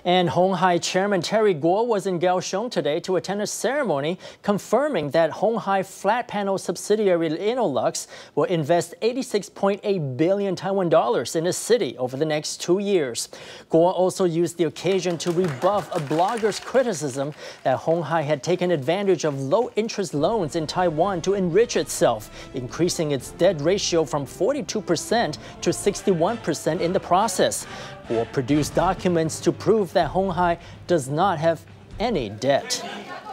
And Hon Hai Chairman Terry Guo was in Kaohsiung today to attend a ceremony confirming that Hon Hai flat panel subsidiary Innolux will invest 86.8 billion Taiwan dollars in the city over the next 2 years. Guo also used the occasion to rebuff a blogger's criticism that Hon Hai had taken advantage of low-interest loans in Taiwan to enrich itself, increasing its debt ratio from 42% to 61% in the process. Guo produced documents to prove that Hon Hai does not have any debt.